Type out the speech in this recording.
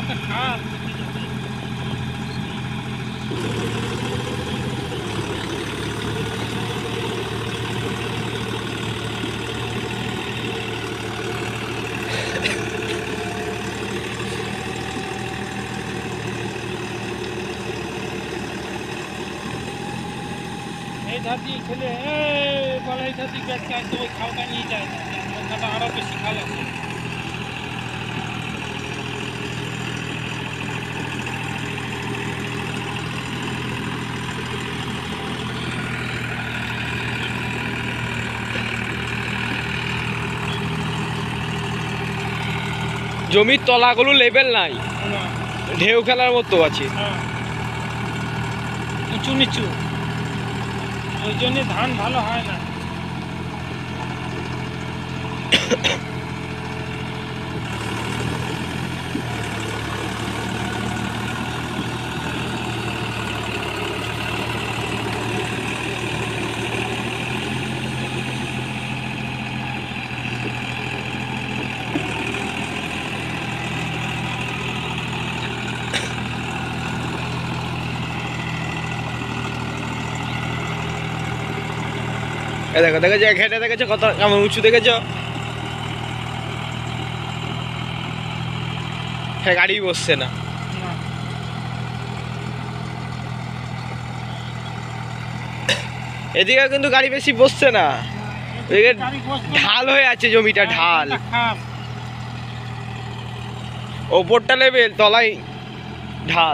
এই ধার দিয়ে খেলে বলা এই ধার দিয়ে ব্যাগটা আসতে ওই খালটা নিয়ে যায় না, ওখানটা আরও বেশি খাল আছে। জমির তলাগুলো লেভেল নাই, ঢেউ খেলার মতো আছে। উঁচু নিচু, ওই জন্য ধান ভালো হয় না। দেখো দেখেছো, ঘেটে দেখেছো কত কেমন উঁচু দেখেছো? হ্যাঁ, গাড়ি বসছে না। এদিকে কিন্তু গাড়ি বেশি বসছে না, এদিকে ঢাল হয়ে আছে জমিটা, ঢাল। ওপরটা লেভেল, তলায় ঢাল।